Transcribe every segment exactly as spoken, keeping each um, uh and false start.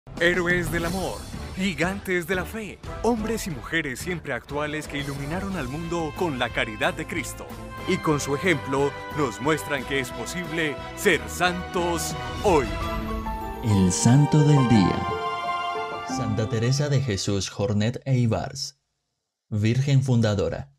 Héroes del amor, gigantes de la fe, hombres y mujeres siempre actuales que iluminaron al mundo con la caridad de Cristo. Y con su ejemplo nos muestran que es posible ser santos hoy. El Santo del Día. Santa Teresa de Jesús Jornet e Ibars, Virgen Fundadora.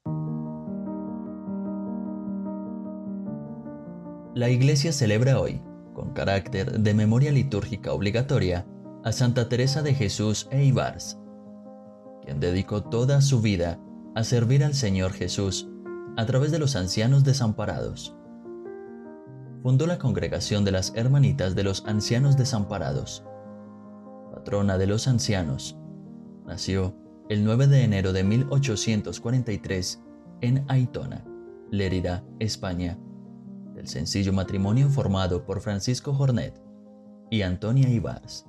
La Iglesia celebra hoy, con carácter de memoria litúrgica obligatoria, a Santa Teresa de Jesús e Ibars, quien dedicó toda su vida a servir al Señor Jesús a través de los ancianos desamparados. Fundó la Congregación de las Hermanitas de los Ancianos Desamparados. Patrona de los ancianos, nació el nueve de enero de mil ochocientos cuarenta y tres en Aitona, Lérida, España, del sencillo matrimonio formado por Francisco Jornet y Antonia Ibars.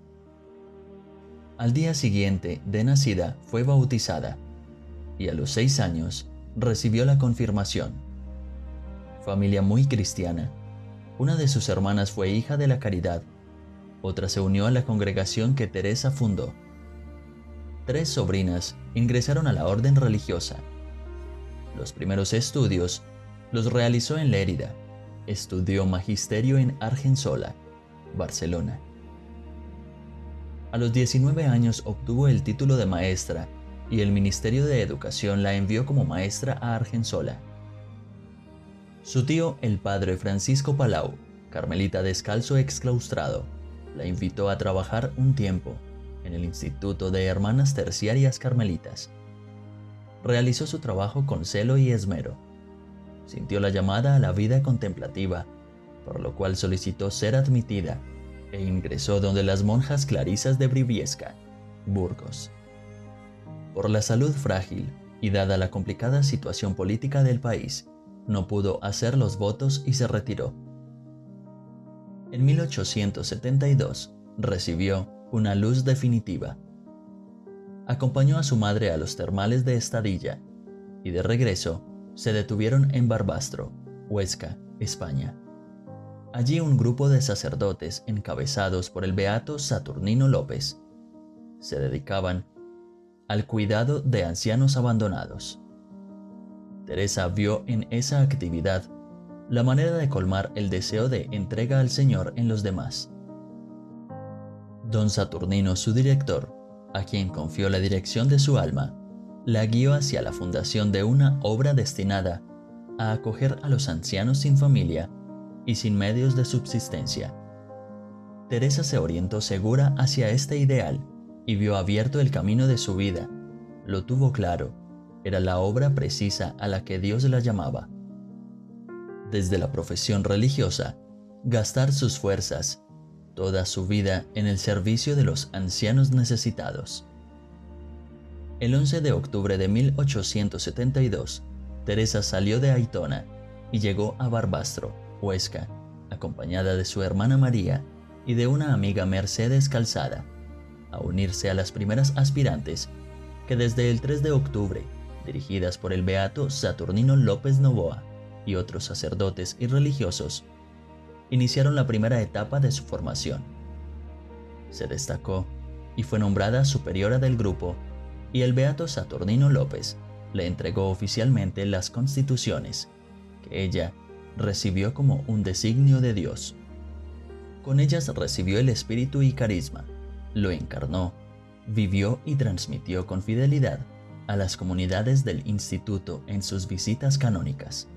Al día siguiente de nacida fue bautizada y a los seis años recibió la confirmación. Familia muy cristiana, una de sus hermanas fue hija de la caridad, otra se unió a la congregación que Teresa fundó. Tres sobrinas ingresaron a la orden religiosa. Los primeros estudios los realizó en Lérida. Estudió magisterio en Argensola, Barcelona. A los diecinueve años obtuvo el título de maestra y el Ministerio de Educación la envió como maestra a Argensola. Su tío, el padre Francisco Palau, carmelita descalzo exclaustrado, la invitó a trabajar un tiempo en el Instituto de Hermanas Terciarias Carmelitas. Realizó su trabajo con celo y esmero. Sintió la llamada a la vida contemplativa, por lo cual solicitó ser admitida e ingresó donde las monjas clarisas de Briviesca, Burgos. Por la salud frágil y dada la complicada situación política del país, no pudo hacer los votos y se retiró. En mil ochocientos setenta y dos recibió una luz definitiva. Acompañó a su madre a los termales de Estadilla y de regreso se detuvieron en Barbastro, Huesca, España. Allí un grupo de sacerdotes encabezados por el beato Saturnino López se dedicaban al cuidado de ancianos abandonados. Teresa vio en esa actividad la manera de colmar el deseo de entrega al Señor en los demás. Don Saturnino, su director, a quien confió la dirección de su alma, la guió hacia la fundación de una obra destinada a acoger a los ancianos sin familia y sin medios de subsistencia. Teresa se orientó segura hacia este ideal y vio abierto el camino de su vida. Lo tuvo claro, era la obra precisa a la que Dios la llamaba. Desde la profesión religiosa, gastar sus fuerzas, toda su vida en el servicio de los ancianos necesitados. El once de octubre de mil ochocientos setenta y dos, Teresa salió de Aitona y llegó a Barbastro, Huesca, acompañada de su hermana María y de una amiga Mercedes Calzada, a unirse a las primeras aspirantes que desde el tres de octubre, dirigidas por el beato Saturnino López Novoa y otros sacerdotes y religiosos, iniciaron la primera etapa de su formación. Se destacó y fue nombrada superiora del grupo, y el beato Saturnino López le entregó oficialmente las constituciones, que ella recibió como un designio de Dios. Con ellas recibió el espíritu y carisma, lo encarnó, vivió y transmitió con fidelidad a las comunidades del instituto en sus visitas canónicas.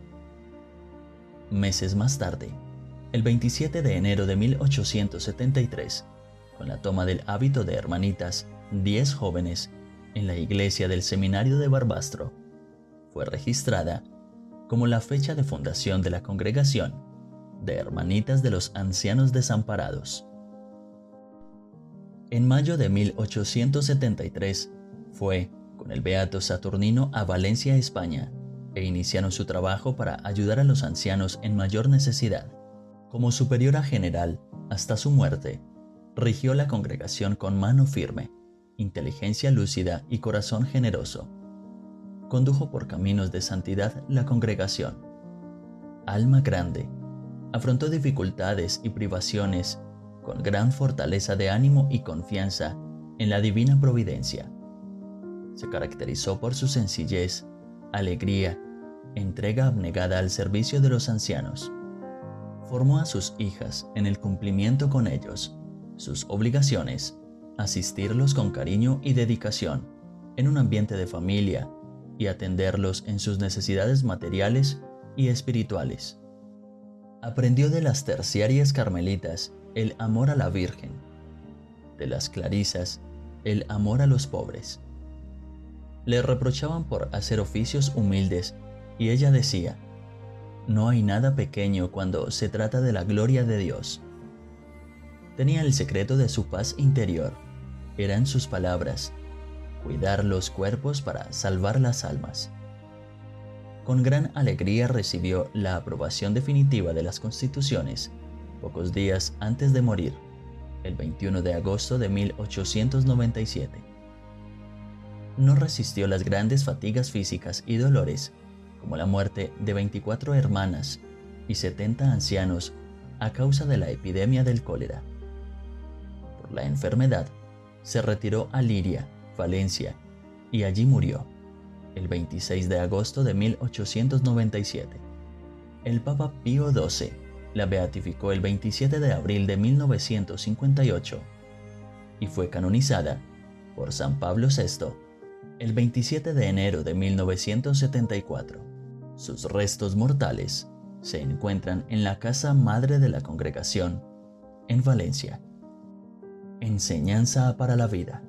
Meses más tarde, el veintisiete de enero de mil ochocientos setenta y tres, con la toma del hábito de hermanitas, diez jóvenes, en la iglesia del seminario de Barbastro, fue registrada como la fecha de fundación de la Congregación de Hermanitas de los Ancianos Desamparados. En mayo de mil ochocientos setenta y tres fue con el beato Saturnino a Valencia, España, e iniciaron su trabajo para ayudar a los ancianos en mayor necesidad. Como superiora general, hasta su muerte, rigió la congregación con mano firme, inteligencia lúcida y corazón generoso. Condujo por caminos de santidad la congregación. Alma grande, afrontó dificultades y privaciones con gran fortaleza de ánimo y confianza en la divina providencia. Se caracterizó por su sencillez, alegría, entrega abnegada al servicio de los ancianos. Formó a sus hijas en el cumplimiento con ellos, sus obligaciones, asistirlos con cariño y dedicación en un ambiente de familia y atenderlos en sus necesidades materiales y espirituales. Aprendió de las terciarias carmelitas el amor a la Virgen, de las clarisas el amor a los pobres. Le reprochaban por hacer oficios humildes y ella decía: no hay nada pequeño cuando se trata de la gloria de Dios. Tenía el secreto de su paz interior, eran sus palabras: cuidar los cuerpos para salvar las almas. Con gran alegría recibió la aprobación definitiva de las constituciones pocos días antes de morir, el veintiuno de agosto de mil ochocientos noventa y siete. No resistió las grandes fatigas físicas y dolores, como la muerte de veinticuatro hermanas y setenta ancianos a causa de la epidemia del cólera. Por la enfermedad, se retiró a Liria, Valencia, y allí murió, el veintiséis de agosto de mil ochocientos noventa y siete. El Papa Pío doce la beatificó el veintisiete de abril de mil novecientos cincuenta y ocho y fue canonizada por San Pablo sexto el veintisiete de enero de mil novecientos setenta y cuatro. Sus restos mortales se encuentran en la casa madre de la congregación, en Valencia. Enseñanza para la vida.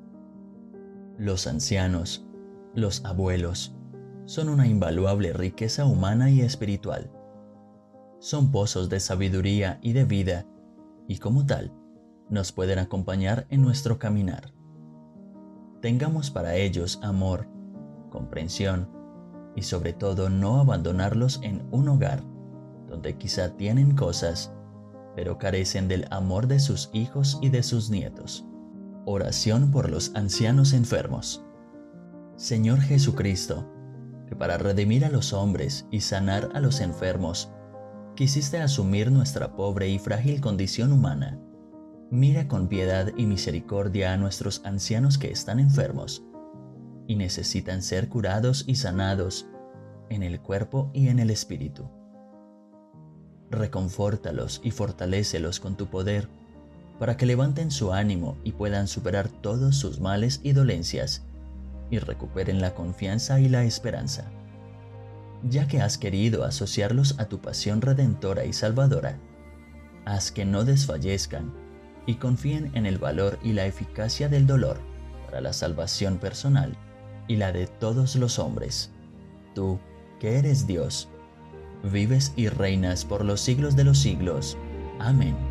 Los ancianos, los abuelos, son una invaluable riqueza humana y espiritual. Son pozos de sabiduría y de vida, y como tal, nos pueden acompañar en nuestro caminar. Tengamos para ellos amor, comprensión, y sobre todo no abandonarlos en un hogar, donde quizá tienen cosas, pero carecen del amor de sus hijos y de sus nietos. Oración por los ancianos enfermos. Señor Jesucristo, que para redimir a los hombres y sanar a los enfermos, quisiste asumir nuestra pobre y frágil condición humana. Mira con piedad y misericordia a nuestros ancianos que están enfermos y necesitan ser curados y sanados en el cuerpo y en el espíritu. Reconfórtalos y fortalécelos con tu poder para que levanten su ánimo y puedan superar todos sus males y dolencias y recuperen la confianza y la esperanza. Ya que has querido asociarlos a tu pasión redentora y salvadora, haz que no desfallezcan y confíen en el valor y la eficacia del dolor para la salvación personal y la de todos los hombres. Tú, que eres Dios, vives y reinas por los siglos de los siglos. Amén.